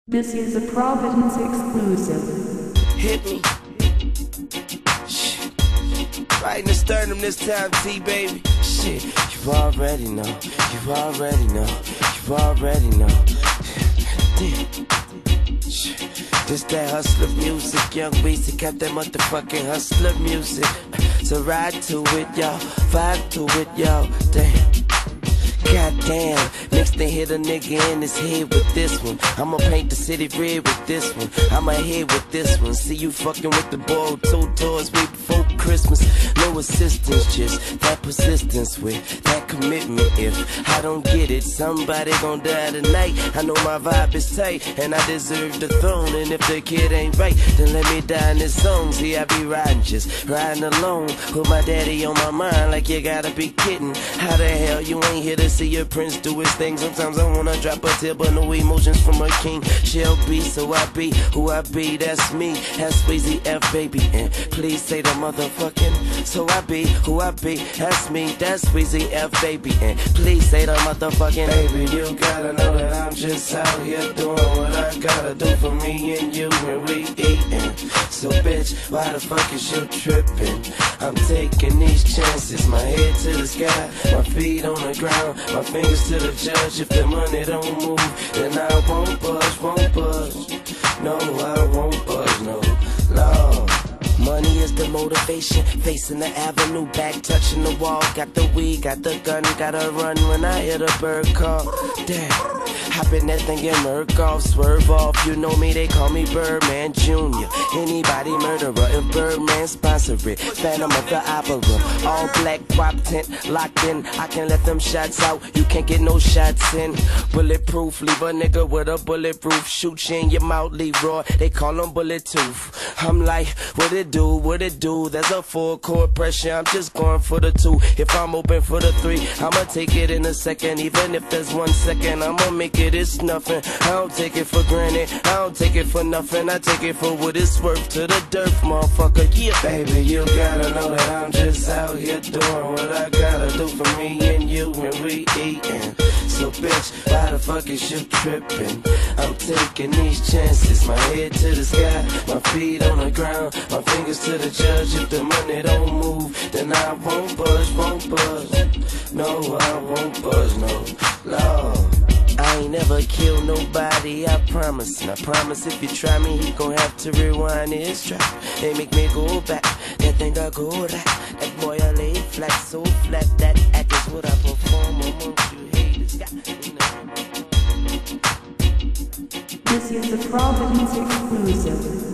This is a Providence exclusive. Hit me. Shit. Right in the sternum this time, T, baby. Shit, you already know. You already know. You already know. Damn. Shit. This that hustler music, young Weezy got that motherfucking hustler music. So ride to it, y'all. Vibe to it, y'all. Damn. Goddamn, next thing hit a nigga in his head with this one. I'ma paint the city red with this one. I'ma hit with this one. See you fucking with the boy 2 toys way before Christmas. No assistance, just that persistence with that commitment. If I don't get it, somebody gon' die tonight. I know my vibe is tight, and I deserve the throne. And if the kid ain't right, then let me die in this song. See, I be riding, just riding alone with my daddy on my mind. Like you gotta be kidding. How the hell you ain't here to see your prince do his thing? Sometimes I wanna drop a tear, but no emotions from a king shall be. So I be who I be, that's me. That's Weezy F, baby, and please say the motherfucking. So I be who I be, that's me. That's Weezy F, baby, and please say the motherfucking. Baby, you gotta know that I'm just out here doing what I gotta do for me and you when we eatin'. So bitch, why the fuck is you trippin'? I'm taking these chances, my head to the sky, my feet on the ground, my fingers to the judge. If the money don't move, then I won't budge, won't budge. No, I won't budge, no, Lord. Money is the motivation, facing the avenue, back touching the wall. Got the weed, got the gun, gotta run when I hear the bird call. Damn, hop in that thing and murk off, swerve off. You know me, they call me Birdman Jr. Anybody murderer, if Birdman sponsor it. Phantom of the Opera, all black, guap tent, locked in. I can let them shots out, you can't get no shots in. Bulletproof, leave a nigga with a bulletproof. Shoot you in your mouth, Leroy, they call him Bullet Tooth. I'm like, what it do, what it do? There's a full court pressure, I'm just going for the 2. If I'm open for the 3, I'ma take it in a second. Even if there's 1 second, I'ma make it, it's nothing. I don't take it for granted, I don't take it for nothing. I take it for what it's worth to the dirt, motherfucker, yeah. Baby, you gotta know that I'm just out here doing what I gotta do for me and you when we eatin'. So bitch, why the fuck is you trippin'? I'm taking these chances, my head to the sky, my feet on the ground, my fingers to the judge. If the money don't move, then I won't budge, won't budge. No, I won't budge, no, Lord. I ain't never killed nobody, I promise. And I promise if you try me, he gon' have to rewind his track. They make me go back, that thing I go right. That boy I lay flat, so flat. That act is what I perform amongst you haters. This is a Providence exclusive.